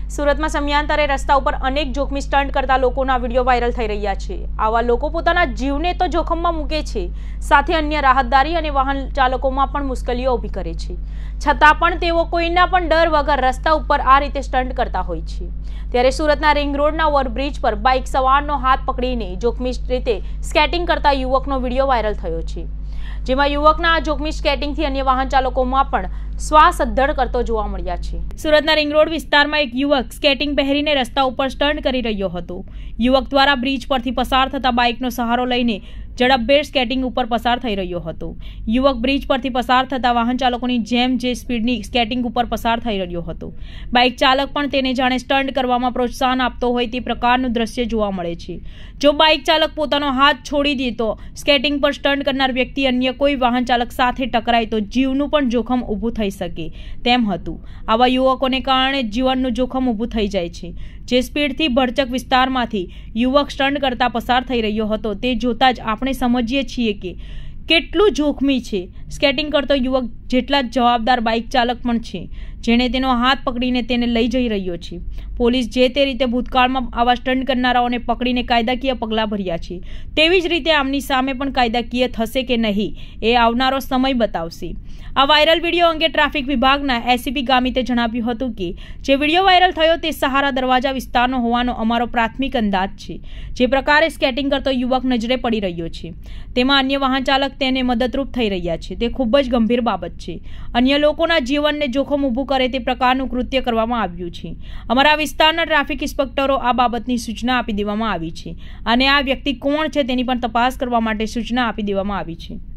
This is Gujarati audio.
સુરતમાં સમયાંતરે રસ્તા ઉપર અનેક જોખમી સ્ટન્ટ કરતા લોકોના વિડીયો વાયરલ થઈ રહ્યા છે। આવા લોકો પોતાના જીવને તો જોખમમાં મૂકે છે, સાથે અન્ય રાહતદારી અને વાહન ચાલકોમાં પણ મુશ્કેલીઓ ઊભી કરે છે। છતાં પણ તેઓ કોઈના પણ ડર વગર રસ્તા ઉપર આ રીતે સ્ટન્ટ કરતા હોય છે। ત્યારે સુરતના રિંગ રોડના ઓવરબ્રિજ પર બાઇક સવારનો હાથ પકડીને જોખમી રીતે સ્કેટિંગ કરતા યુવકનો વિડીયો વાયરલ થયો છે, જેમાં યુવકના આ જોખમી સ્કેટિંગથી અન્ય વાહન ચાલકોમાં પણ શ્વાસ અદ્ધર કરતો જોવા મળ્યા છે। સુરતના રિંગ રોડ વિસ્તારમાં એક યુવક સ્કેટિંગ પહેરીને રસ્તા ઉપર સ્ટન્ટ કરી રહ્યો હતો। યુવક દ્વારા બ્રિજ પરથી પસાર થતા બાઇકનો સહારો લઈને ઝડપભેર સ્કેટિંગ ઉપર પસાર થઈ રહ્યો હતો। યુવક બ્રિજ પરથી પસાર થતા વાહન ચાલકોની જેમ જે સ્પીડની સ્કેટિંગ ઉપર પસાર થઈ રહ્યો હતો। બાઇક ચાલક પણ તેને જાણે સ્ટન્ટ કરવામાં પ્રોત્સાહન આપતો હોય તે પ્રકારનું દ્રશ્ય જોવા મળે છે। જો બાઇક ચાલક પોતાનો હાથ છોડી દે તો સ્કેટિંગ પર સ્ટન્ટ કરનાર વ્યક્તિ અન્ય કોઈ વાહન ચાલક સાથે ટકરાય તો જીવનું પણ જોખમ ઊભું થઈ શકે તેમ હતું। આવા યુવકોને કારણે જીવનનું જોખમ ઊભું થઈ જાય છે। જે સ્પીડથી ભરચક વિસ્તારમાંથી યુવક સ્ટન્ટ કરતા પસાર થઈ રહ્યો હતો તે જોતા જ આપણે સમજીએ છીએ કે કેટલું જોખમી છે। સ્કેટિંગ કરતો યુવક જેટલા જ જવાબદાર બાઇક ચાલક પણ છે, જેણે તેનો હાથ પકડીને તેને લઈ જઈ રહ્યો છે। પોલીસ જે તે રીતે ભૂતકાળમાં આવા સ્ટન્ટ કરનારાઓને પકડીને કાયદાકીય પગલાં ભર્યા છે, તેવી જ રીતે આમની સામે પણ કાયદાકીય થશે કે નહીં એ આવનારો સમય બતાવશે। આ વાયરલ વિડીયો અંગે ટ્રાફિક વિભાગના એસીપી ગામિતે જણાવ્યું હતું કે જે વિડીયો વાયરલ થયો તે સહારા દરવાજા વિસ્તારનો હોવાનો અમારો પ્રાથમિક અંદાજ છે। જે પ્રકારે સ્કેટિંગ કરતો યુવક નજરે પડી રહ્યો છે, તેમાં અન્ય વાહન ચાલક તેને મદદરૂપ થઈ રહ્યા છે, તે ખૂબ જ ગંભીર બાબત છે। અન્ય લોકોના જીવનને જોખમ ઊભું કરે તે પ્રકારનું કૃત્ય કરવામાં આવ્યું છે। અમારા વિસ્તારના ટ્રાફિક ઇન્સ્પેક્ટરો આ બાબતની સૂચના આપી દેવામાં આવી છે અને આ વ્યક્તિ કોણ છે તેની પણ તપાસ કરવા માટે સૂચના આપી દેવામાં આવી છે।